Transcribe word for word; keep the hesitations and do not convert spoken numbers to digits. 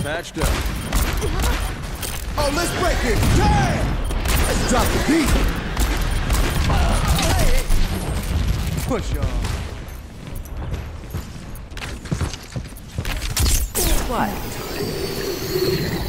matched up. Oh, let's break it! Damn! Let's drop the beat! Push y'all. What?